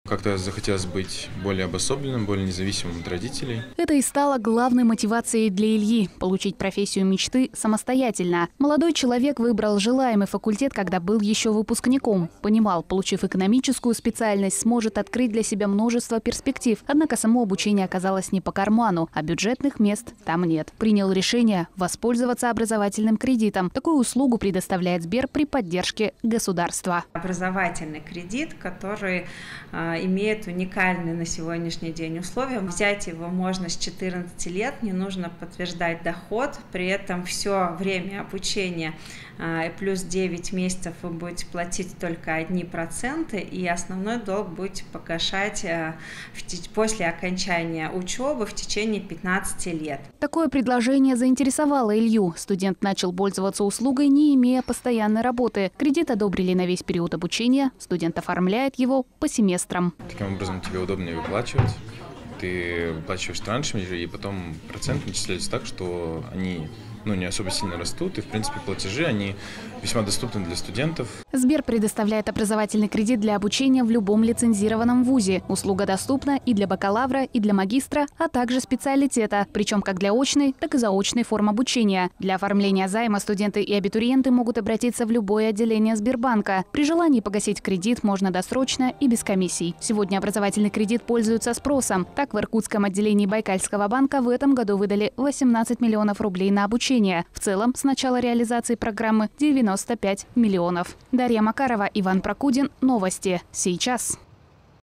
Как-то захотелось быть более обособленным, более независимым от родителей. Это и стало главной мотивацией для Ильи – получить профессию мечты самостоятельно. Молодой человек выбрал желаемый факультет, когда был еще выпускником. Понимал, получив экономическую специальность, сможет открыть для себя множество перспектив. Однако само обучение оказалось не по карману, а бюджетных мест там нет. Принял решение воспользоваться образовательным кредитом. Такую услугу предоставляет Сбер при поддержке государства. Образовательный кредит, который имеет уникальные на сегодняшний день условия. Взять его можно с 14 лет, не нужно подтверждать доход, при этом все время обучения плюс 9 месяцев вы будете платить только 1%, и основной долг будете погашать после окончания учебы в течение 15 лет. Такое предложение заинтересовало Илью. Студент начал пользоваться услугой, не имея постоянной работы. Кредит одобрили на весь период обучения. Студент оформляет его по семестрам. Таким образом тебе удобнее выплачивать. Ты выплачиваешь траншами, и потом проценты начисляются так, что они не особо сильно растут. И, в принципе, платежи, они весьма доступны для студентов. Сбер предоставляет образовательный кредит для обучения в любом лицензированном вузе. Услуга доступна и для бакалавра, и для магистра, а также специалитета. Причем как для очной, так и заочной форм обучения. Для оформления займа студенты и абитуриенты могут обратиться в любое отделение Сбербанка. При желании погасить кредит можно досрочно и без комиссий. Сегодня образовательный кредит пользуется спросом. Так, в Иркутском отделении Байкальского банка в этом году выдали 18 миллионов рублей на обучение. В целом, с начала реализации программы 95 миллионов. Дарья Макарова, Иван Прокудин. Новости сейчас.